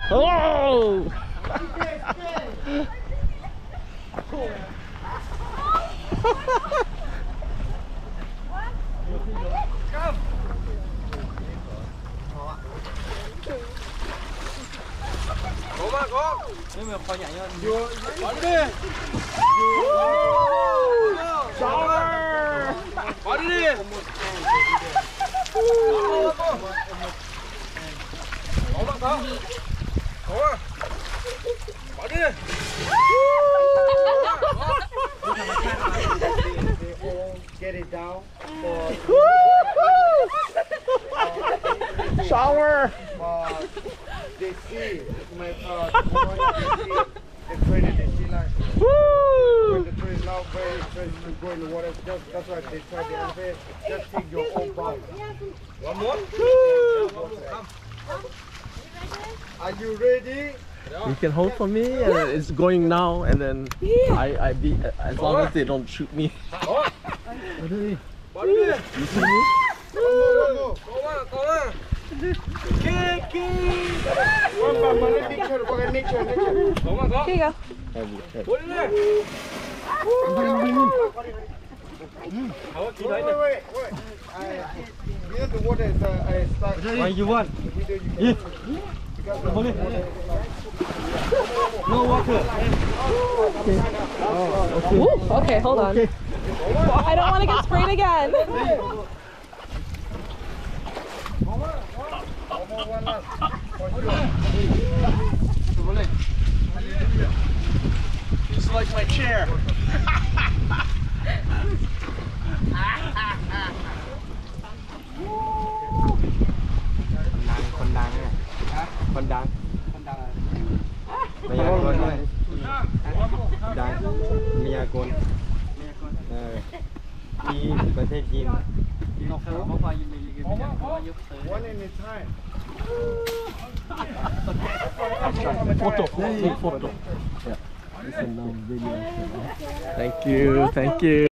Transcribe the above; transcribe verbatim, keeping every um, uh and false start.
Oh! Cố mà cố. Nhưng mà coi nhảy hơn. Bắn đi. Shower! Bắn đi. Cố mà cố. Cố mà. Bắn đi. Get it down. Shower! Uh, they see my uh, boy, they see the train and they see like when the train now very train to go in the water. Just, that's why they try the elevator. Just take your own boat. One more. Are you ready? You can hold for me, and it's going now, and then I, I be as long as they don't shoot me. Bắn đi. You see me? Go, go, go. Cố mà cố mà. Kiki. One by one, nature, one nature, nature. Cố mà cố. Here you go. Heavy, heavy. Cuốn đi. Wait, wait, wait, wait. I, because the water is uh, I start. Why you want? Video you can because the water is No water. Ooh, okay, hold on. I don't want to get sprayed again. one last for sure. Just like my chair. คนดังเนี่ยคนดังคนดังมายากลด้วยดังมายากลเออมีประเทศจีน One in a time. Photo. Take photo. Yeah. This is now video. Thank you. Thank you.